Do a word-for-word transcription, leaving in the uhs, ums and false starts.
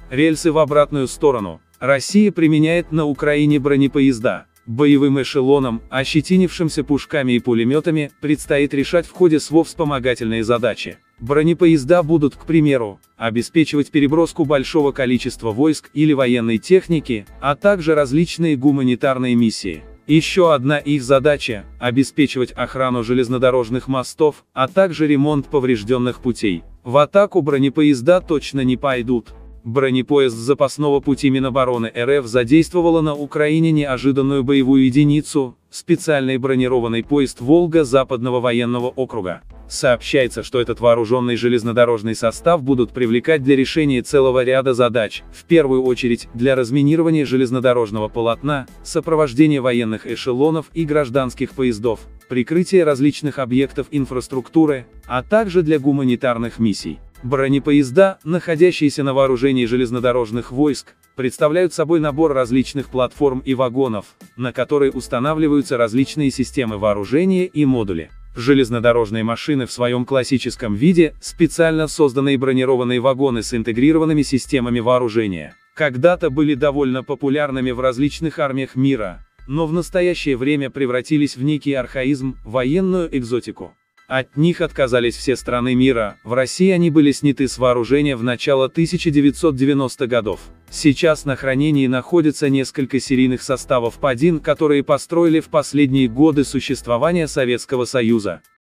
Рельсы в обратную сторону. Россия применяет на Украине бронепоезда. Боевым эшелонам, ощетинившимся пушками и пулеметами, предстоит решать в ходе СВО вспомогательные задачи. Бронепоезда будут, к примеру, обеспечивать переброску большого количества войск или военной техники, а также различные гуманитарные миссии. Еще одна их задача – обеспечивать охрану железнодорожных мостов, а также ремонт поврежденных путей. В атаку бронепоезда точно не пойдут. Бронепоезд запасного пути Минобороны РФ задействовала на Украине неожиданную боевую единицу, специальный бронированный поезд «Волга» Западного военного округа. Сообщается, что этот вооруженный железнодорожный состав будут привлекать для решения целого ряда задач, в первую очередь, для разминирования железнодорожного полотна, сопровождения военных эшелонов и гражданских поездов, прикрытия различных объектов инфраструктуры, а также для гуманитарных миссий. Бронепоезда, находящиеся на вооружении железнодорожных войск, представляют собой набор различных платформ и вагонов, на которые устанавливаются различные системы вооружения и модули. Железнодорожные машины в своем классическом виде – специально созданные бронированные вагоны с интегрированными системами вооружения. Когда-то были довольно популярными в различных армиях мира, но в настоящее время превратились в некий архаизм, военную экзотику. От них отказались все страны мира, в России они были сняты с вооружения в начало тысяча девятьсот девяностых годов. Сейчас на хранении находятся несколько серийных составов ПА-один, которые построили в последние годы существования Советского Союза.